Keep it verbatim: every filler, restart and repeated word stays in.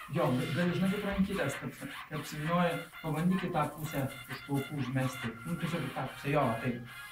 Jo, gali žinokit rankytės, kad apsivynioji, pabandyk į tą pusę už plaukų užmesti. Nu, tiesiog į tą pusę, jo, taip.